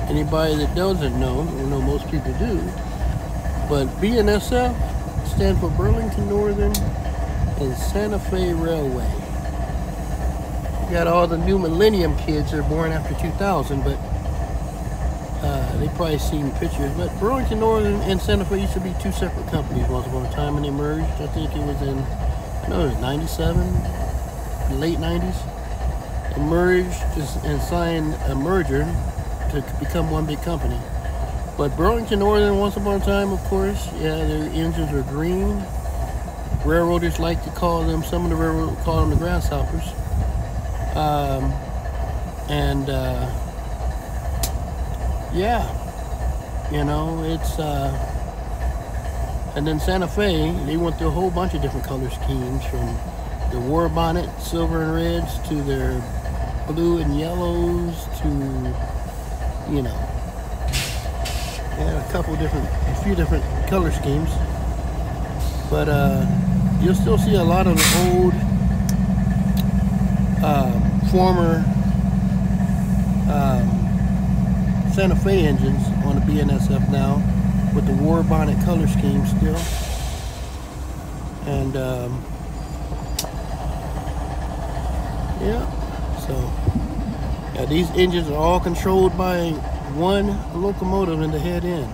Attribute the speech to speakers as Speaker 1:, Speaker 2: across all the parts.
Speaker 1: Anybody that doesn't know, I know most people do, but BNSF stands for Burlington Northern and Santa Fe Railway. You got all the new millennium kids that are born after 2000, but they probably seen pictures. But Burlington Northern and Santa Fe used to be two separate companies once upon a time, and they merged. I think it was in, I know it was 97, late 90s. They merged and signed a merger to become one big company. But Burlington Northern, once upon a time, of course, yeah, their engines are green. Railroaders like to call them, some of the railroaders call them the grasshoppers. Yeah, you know, it's, and then Santa Fe, they went through a whole bunch of different color schemes, from the war bonnet, silver and reds, to their blue and yellows, to, you know, a few different color schemes. But you'll still see a lot of the old, former Santa Fe engines on the BNSF now, with the war bonnet color scheme still. And yeah, so yeah, these engines are all controlled by one locomotive in the head end.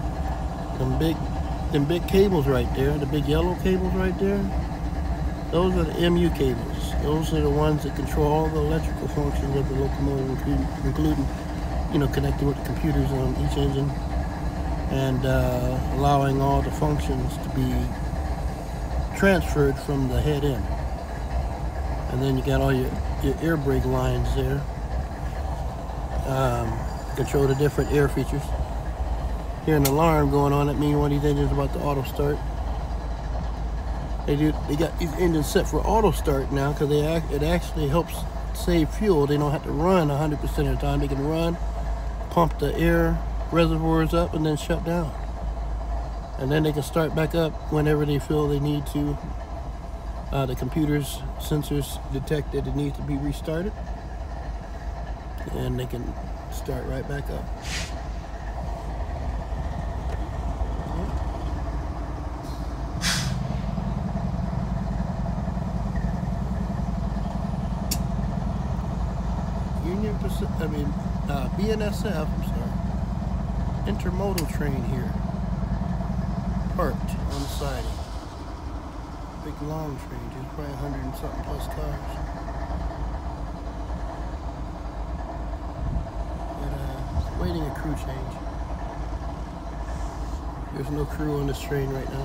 Speaker 1: Them big cables right there, the big yellow cables right there, those are the MU cables. Those are the ones that control all the electrical functions of the locomotive, including, you know, connecting with the computers on each engine, and allowing all the functions to be transferred from the head end. And then you got all your air brake lines there. Control the different air features. Hear an alarm going on, that means one of these engines is about to auto start. They got these engines set for auto start now, because it actually helps save fuel. They don't have to run 100% of the time. They can run, pump the air reservoirs up, and then shut down. And then they can start back up whenever they feel they need to. The computer's sensors detect that it needs to be restarted, and they can start right back up. BNSF, I'm sorry, intermodal train here, parked on the siding. Big long train, just probably 100 and something plus cars. But waiting a crew change. There's no crew on this train right now.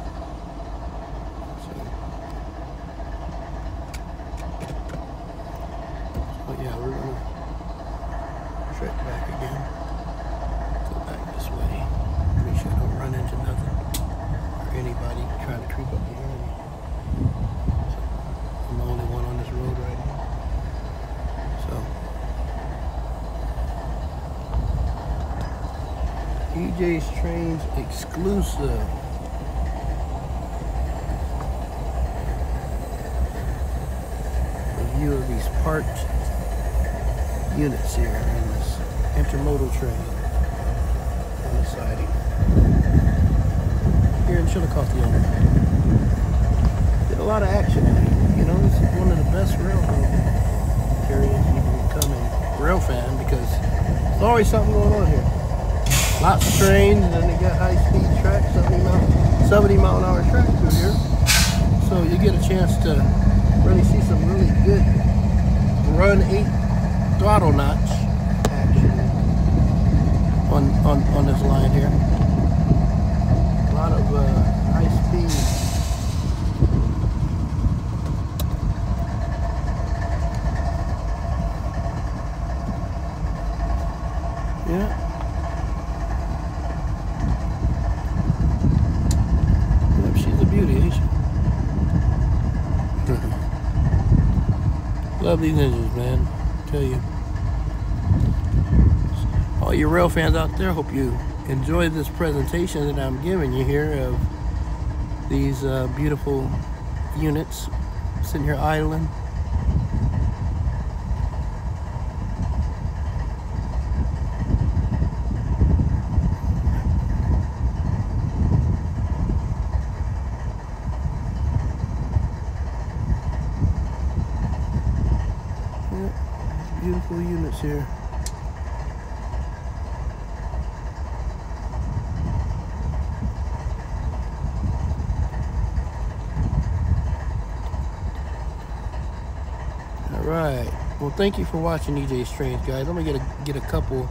Speaker 1: But yeah, we're gonna trek back again. Go back this way. Make sure I don't run into nothing or anybody trying to creep up behind me. I'm the only one on this road right now. So EJ's Trains exclusive. Review of these parked units here in this intermodal train on the siding here in Chillicothe. Did a lot of action in it. You know, this is one of the best railroad areas you can become a rail fan, because there's always something going on here. Lots of trains, and then they got high-speed tracks, 70 mile an hour track through here. So you get a chance to really see some really good run 8 throttle notch action on this line here. A lot of high speed. Yeah. Yep, she's a beauty, ain't she? Love these engines, man. Tell you. All you rail fans out there, hope you enjoy this presentation that I'm giving you here of these beautiful units sitting here idling. here. Alright, well thank you for watching EJ Strange, guys. I'm gonna get a couple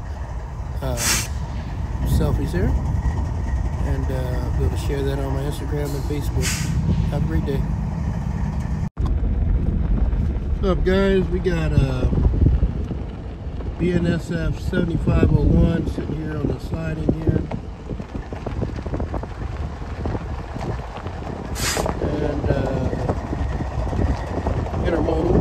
Speaker 1: selfies here and be able to share that on my Instagram and Facebook. Have a great day. What's up, guys? We got BNSF 7501 sitting here on the siding here. And intermodal.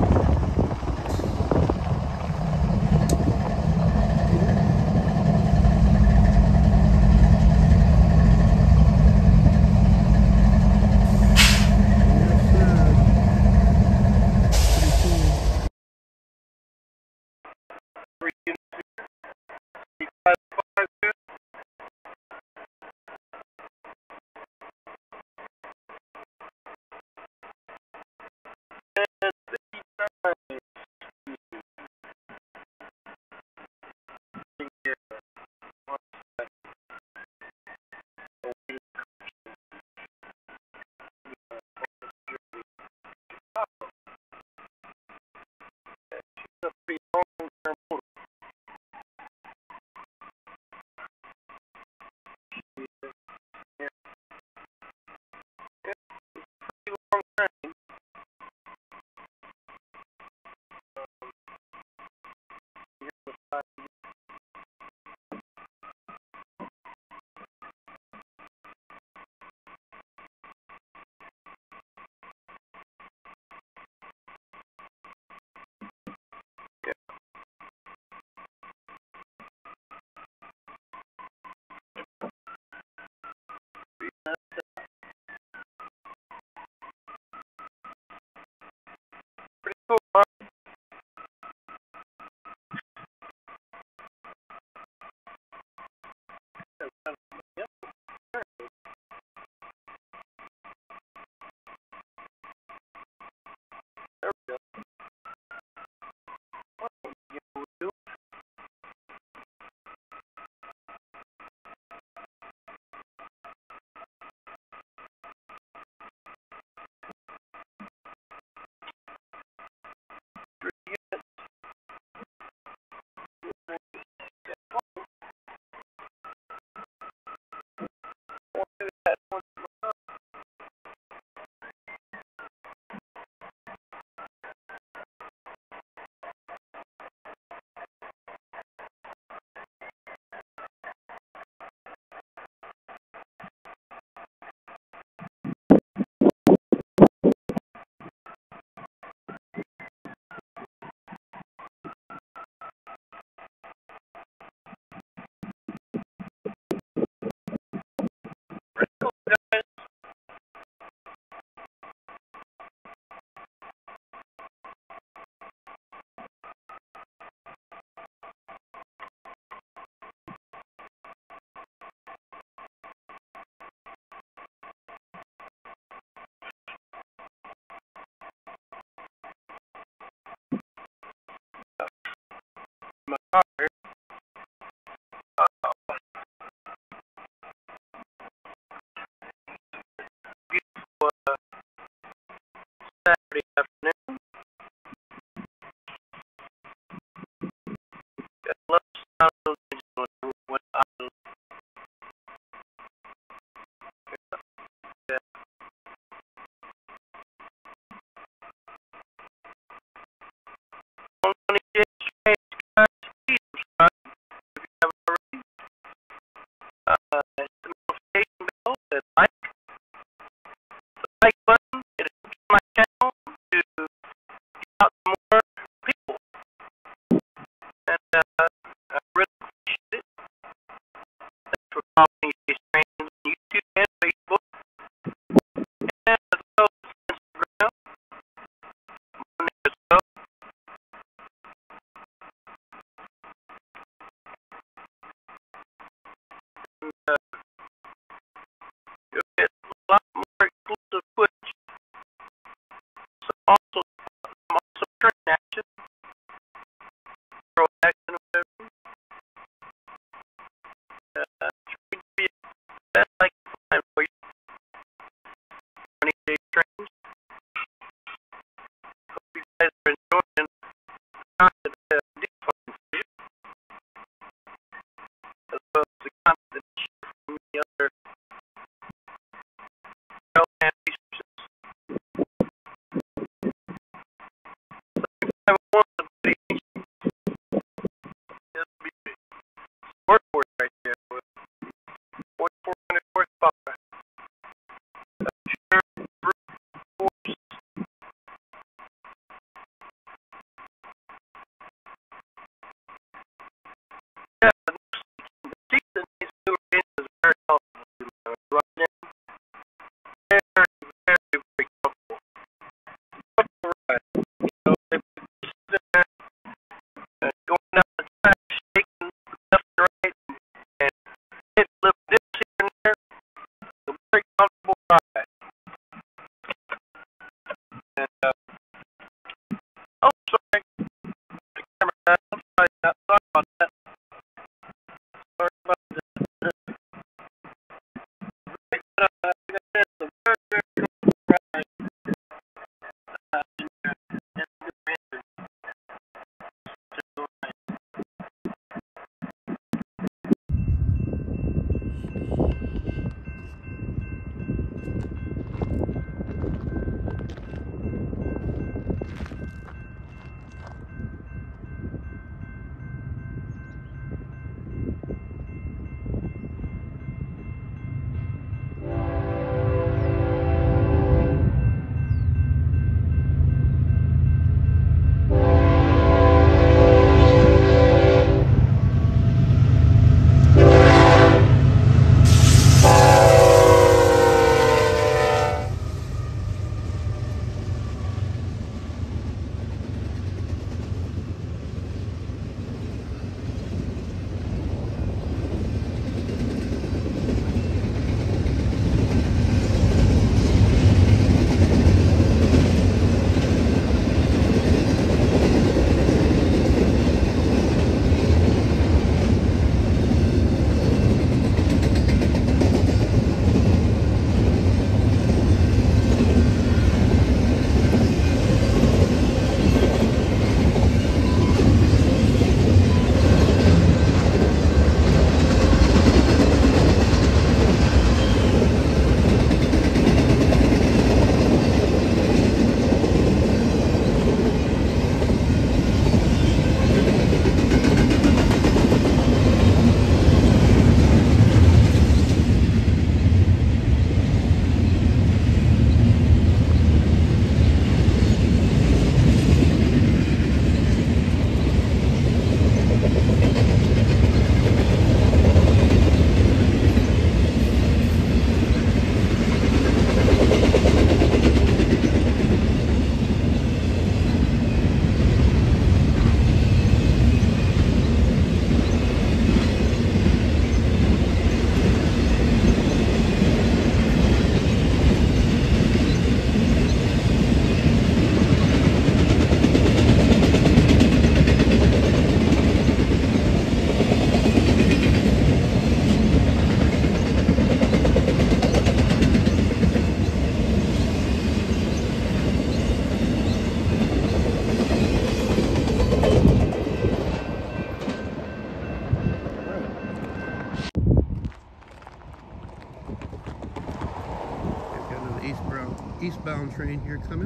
Speaker 1: eastbound train here coming.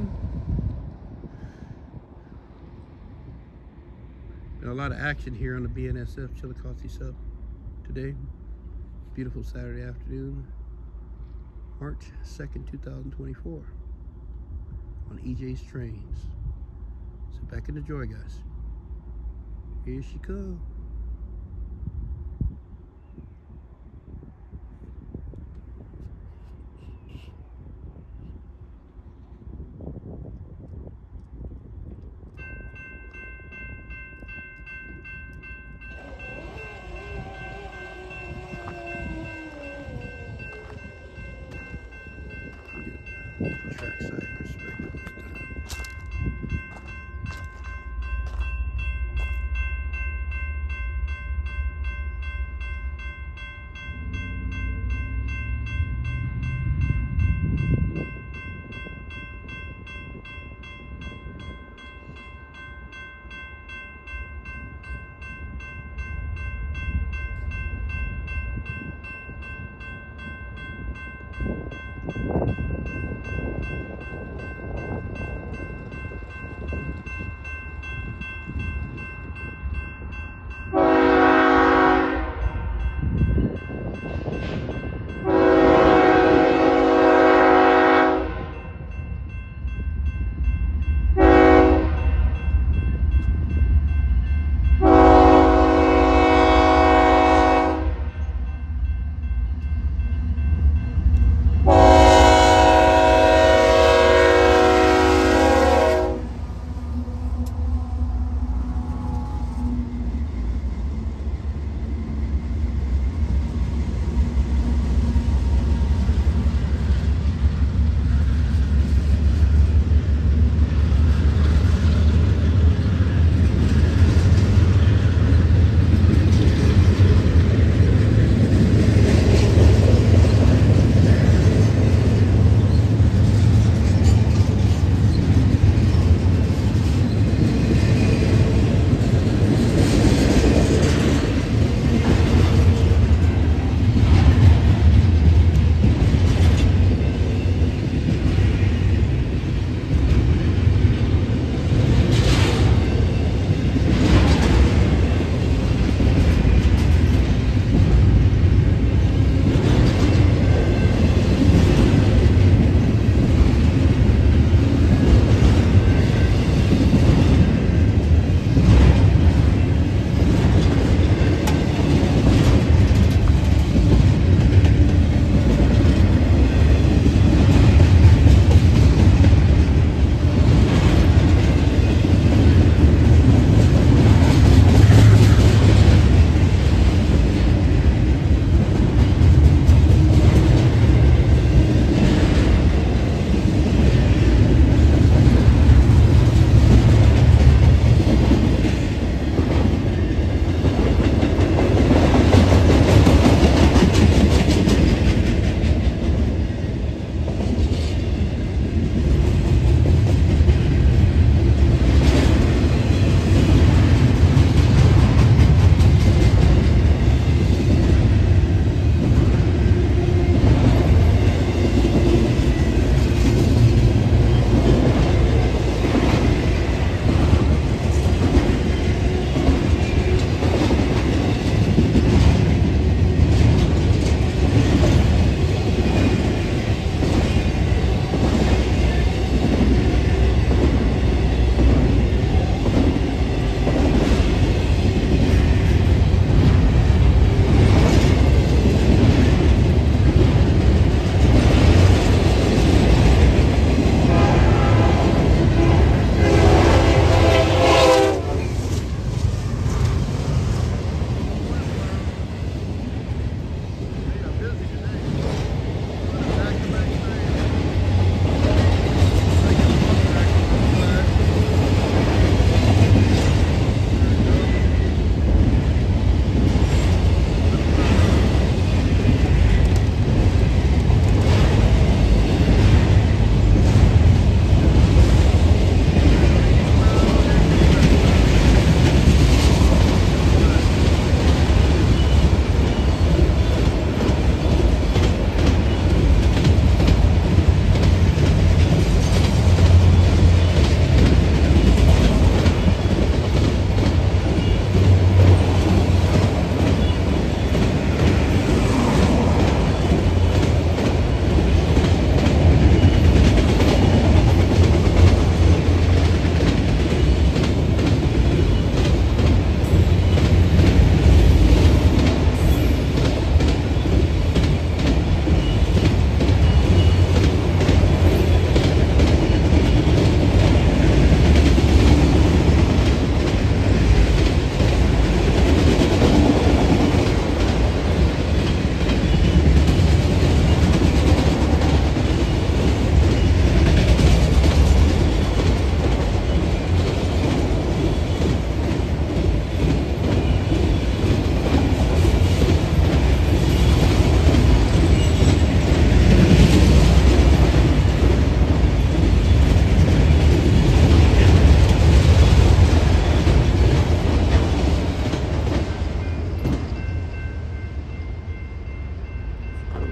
Speaker 1: A lot of action here on the BNSF Chillicothe Sub today. Beautiful Saturday afternoon, March 2nd, 2024 on EJ's Trains. Sit back and enjoy, guys. Here she comes. Trackside perspective this time.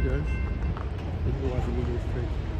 Speaker 1: guys. Thank you for watching Videos Trade.